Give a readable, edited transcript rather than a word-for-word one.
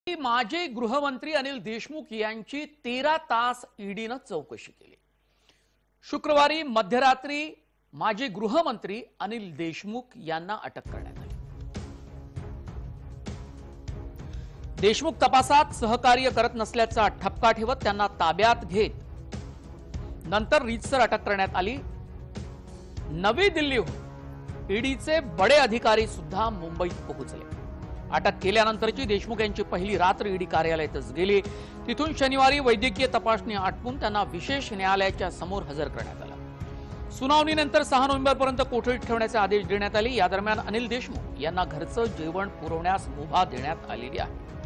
माजी गृहमंत्री अनिल देशमुख यांची 13 तास ईडीनं चौकशी केली। शुक्रवारी मध्यरात्री माजी गृहमंत्री अनिल देशमुख यांना अटक करण्यात आली। देशमुख तपासात सहकार्य करत नसल्याचा ठपका ठेवत त्यांना ताब्यात घेत नंतर रीतसर अटक करण्यात आली। नवी दिल्लीहून ईडीचे बडे अधिकारी सुद्धा मुंबईत पोहोचले। अटक केल्यानंतरची देशमुख यांची पहिली रात्र ईडी कार्यालयातच गेली। तिथून शनिवारी वैद्यकीय तपासणी आटपून त्यांना विशेष न्यायालयाच्या समोर हजर करण्यात आलं। सुनावणीनंतर 6 नोव्हेंबरपर्यंत कोठडीत ठेवण्याचे आदेश देण्यात आले। या दरम्यान अनिल देशमुख यांना घरचं जेवण पुरवण्यास मुभा देण्यात आलेली आहे।